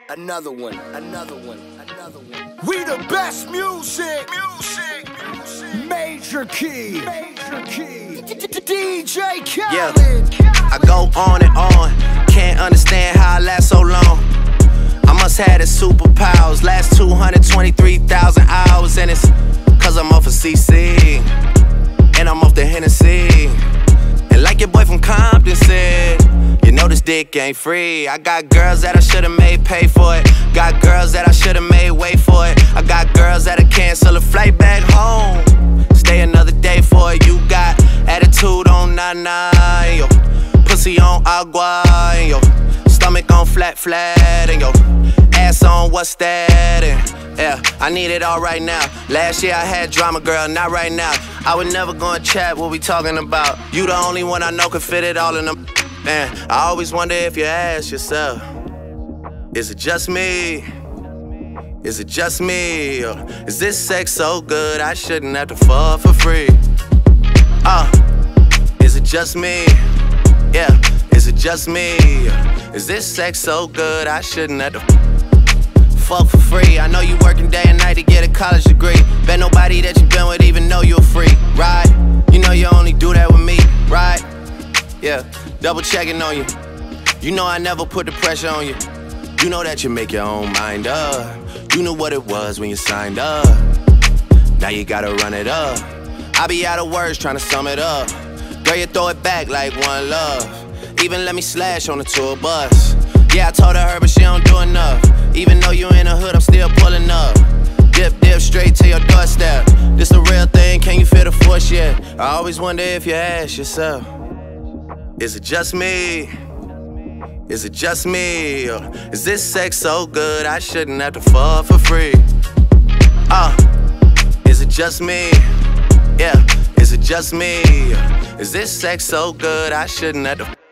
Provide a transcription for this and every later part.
Another one. We the best music. Major key. DJ Khaled. I go on and on, can't understand how I last so long. I must have the superpowers, last 223,000 hours. And it's cause I'm off of CC, and I'm off the Hennessy. And like your boy from Compton said, you know this dick ain't free. I got girls that I should've made pay for it. Got girls that I should've made wait for it. I got girls that'll cancel a flight back home, stay another day for it. You got attitude on nana, yo, pussy on agua, and yo, stomach on flat, and yo, ass on what's that, and yeah, I need it all right now. Last year I had drama, girl, not right now. I would never go and chat what we talking about. You the only one I know could fit it all in them. Man, I always wonder if you ask yourself, is it just me? Is it just me? Or is this sex so good I shouldn't have to fuck for free? Is it just me? Yeah, is it just me? Is this sex so good I shouldn't have to fuck for free? I know you working day and night to get a college degree. Bet nobody that you been with even know you a freak, right? You know you only do that with me, right? Yeah, double checking on you. You know I never put the pressure on you. You know that you make your own mind up. You knew what it was when you signed up. Now you gotta run it up. I be out of words trying to sum it up. Girl, you throw it back like one love. Even let me slash on the tour bus. Yeah, I told her but she don't do enough. Even though you in the hood, I'm still pulling up. Dip straight to your doorstep. This the real thing, can you feel the force yet? I always wonder if you ask yourself, is it just me? Is it just me? Or is this sex so good I shouldn't have to fuck for free? Is it just me? Yeah, is it just me? Is this sex so good I shouldn't have to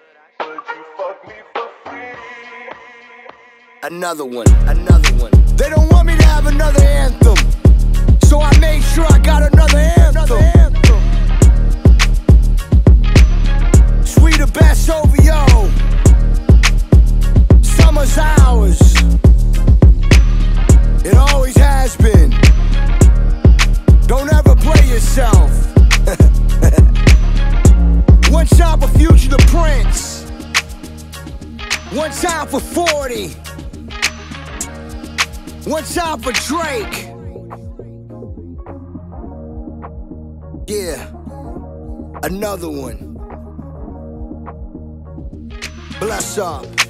Another one. They don't want me to have another anthem, so I made sure I got another anthem. We the best OVO. Summer's ours. It always has been. Don't ever play yourself. One time for Future the Prince. One time for 40. One time for Drake. Yeah, another one. Bless up.